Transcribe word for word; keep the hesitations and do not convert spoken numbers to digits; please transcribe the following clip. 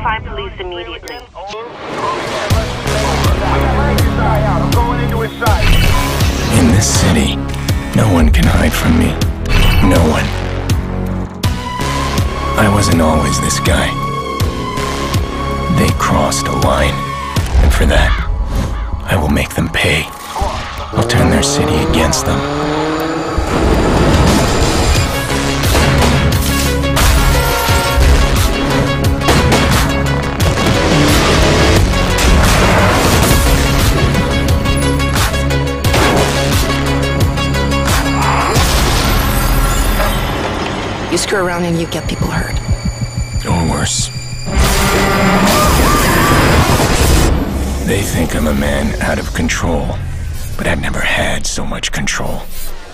Notify police immediately. In this city, no one can hide from me. No one. I wasn't always this guy. They crossed a line, and for that, I will make them pay. I'll turn their city against them. You screw around and you get people hurt. Or worse. They think I'm a man out of control, but I've never had so much control.